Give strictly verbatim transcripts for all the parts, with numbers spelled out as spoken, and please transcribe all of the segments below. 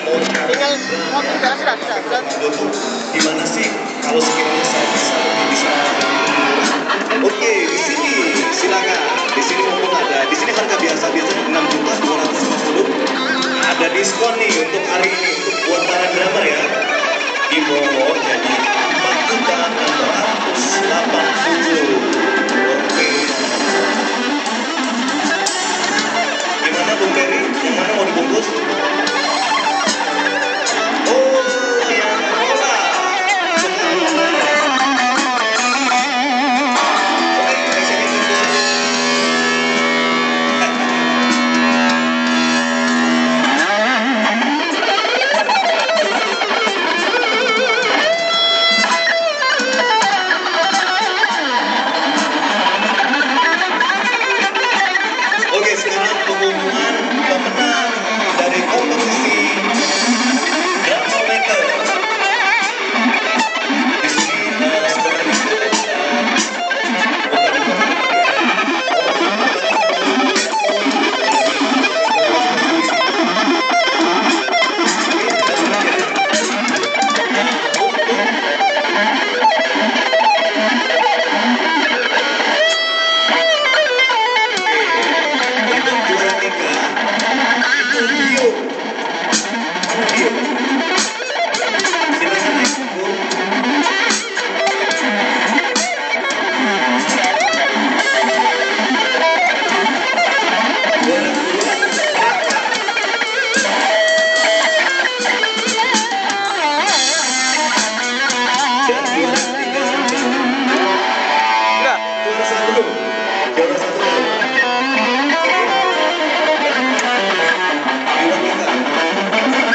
tinggal ngomong sudah sudah sudah sudah. Gimana sih kalau sekiranya saya bisa lebih bisa lebih Oke, di sini silakan. Di sini mumpung ada. Di sini harga biasa biasanya enam juta dua ratus lima puluh. Ada diskon nih untuk hari ini untuk buat para drummer ya. Di bawah jadi empat juta enam ratus delapan puluh. Oke. Gimana Bung Ferry? Yang mana mau dibungkus? Oh, yang bola. Oke, sekarang pengumuman pemenang dari kompetisi Drum Maker. Di sini eh, seperti itu. Untuk juara tiga itu Dio. Dio. Silakan naik punggung. Juara kedua Raka. Dan juara ketiga Sudah. juara satu dulu. Juara satu dulu. Juara tiga.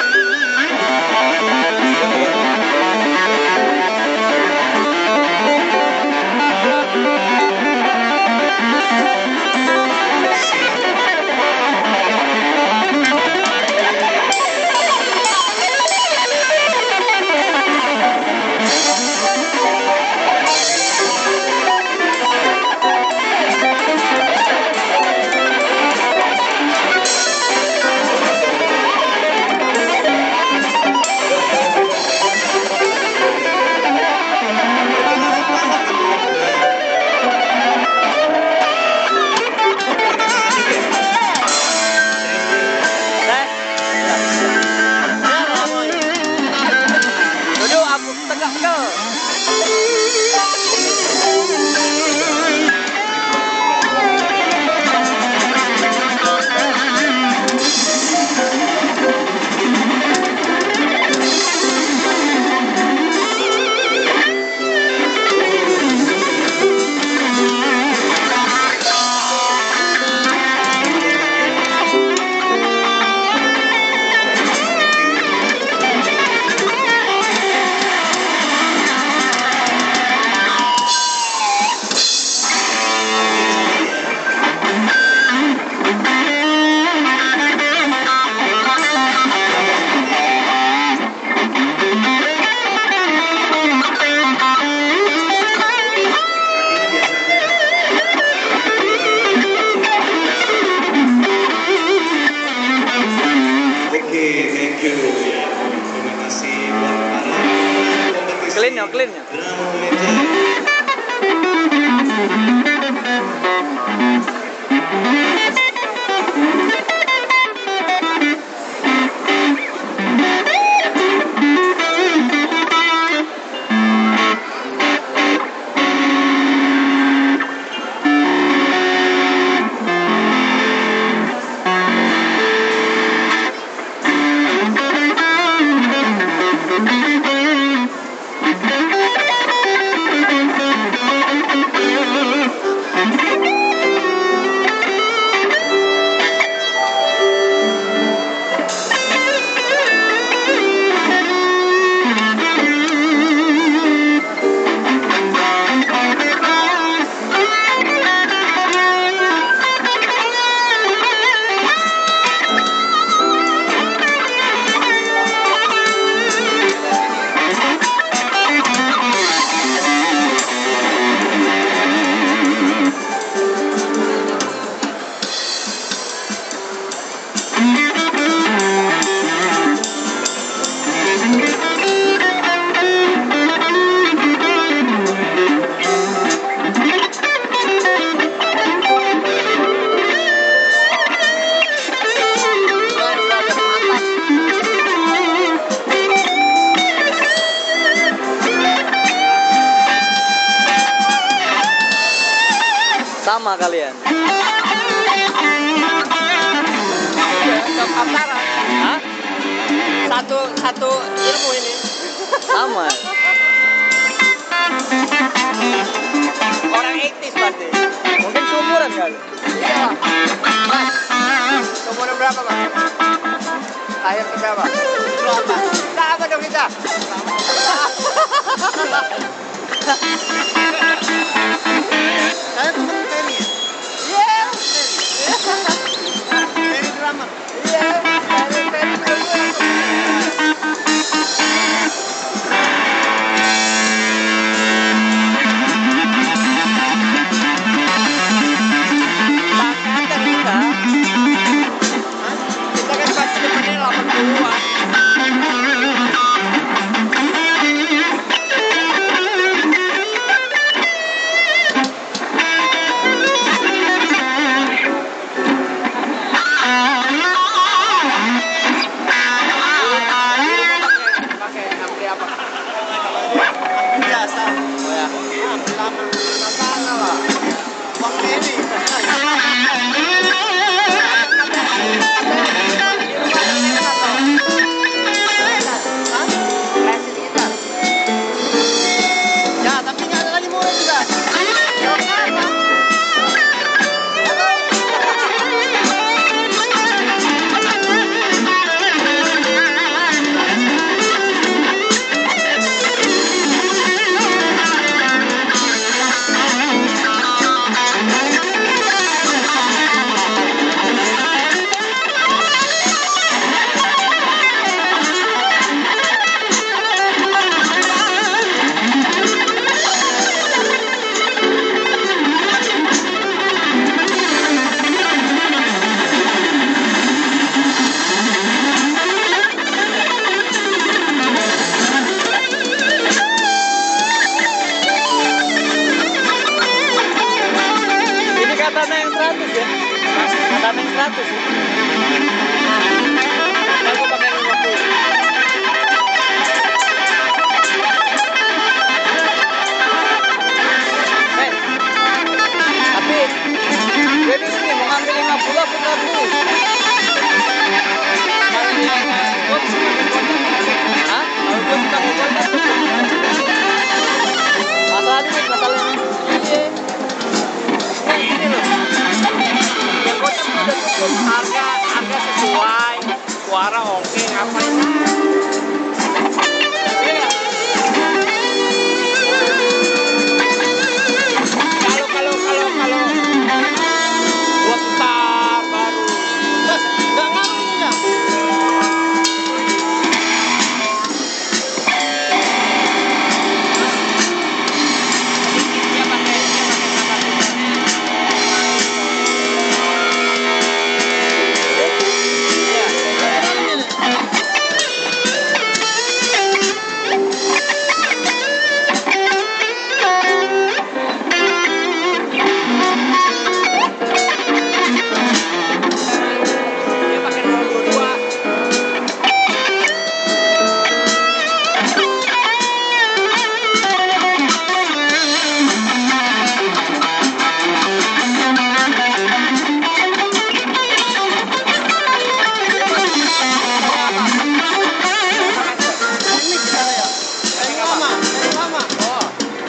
Duduk aku tegak ke. Oke, thank you ya. Terima kasih buat para kompetisi Clean ya, clean ya. Drum Maker. Sama kalian. Antara. Hah? Satu satu ilmu ini. Sama. Orang ektis pasti. Mungkin seumuran kali. Iya. Mas, umur berapa, Mas? Lahir ke berapa? Berapa? Sama dong kita. Saya temen Ferry ya? Iya. Ferry drummer. Iya. Dari dari dulu. Angkatan kita. Kita kan pasti depannya delapan puluhan. Pakai ampli apa? Biasa. Oh ya. Ah, lama. Sana lah. Bang Ferry. Ya, tapi nggak ada lagi murid juga. Ini katana yang seratus ya? Katana yang seratus ya? Aku pakai lima puluh. Eh, tapi jadi ini mau ngambil lima puluh aku kabur. Hah? Kalau gue suka ngomong masalahnya nih, masalahnya Iya. Nih, gini loh. Yang kocak tuh udah cukup harga harga sesuai, suara oke, ngapain? Iya nggak? Kalau kalau kalau kalau buat ntar baru. Mas, nggak ngaruh ya? Dia pakai dia pakai kata dia pakai nol dua dua. Ferry lama, Ferry lama. Oh,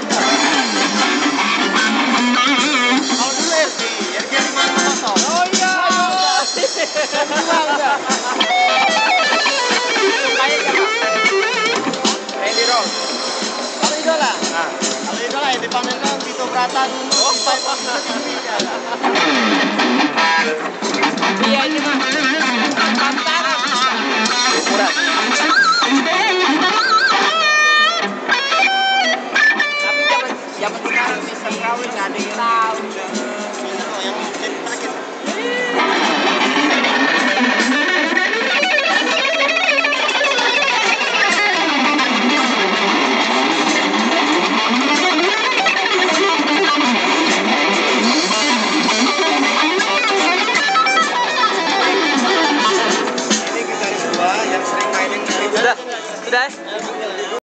Kalau dulu R G, R G lima kosong. oh iya. Dua udah. Kayak siapa? Randy Rose. Kalau idola, Nah. kalau idola yang dipamerkan Vito Brata dulu. Oh, di Pipe of Indonesia. Iya ini mah antara ukuran. tapi zaman zaman sekarang Mister Kawin nggak ada yang tahu. Oh, yang jadi perakit. Ini gitaris gua yang sering mainin Sudah, sudah.